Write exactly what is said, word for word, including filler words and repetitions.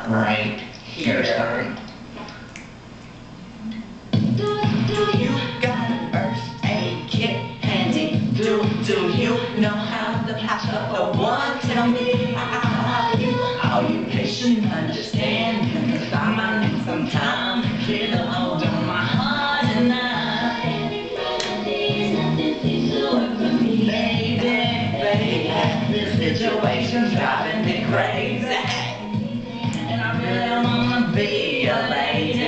right here, son. You got a first aid kit handy. Do, do you know how to patch up the one? Tell me how you, how you patient understand. Cause I might need some time to clear the hold on my heart tonight. Baby, baby, this situation's driving me crazy. And I really wanna be a lady.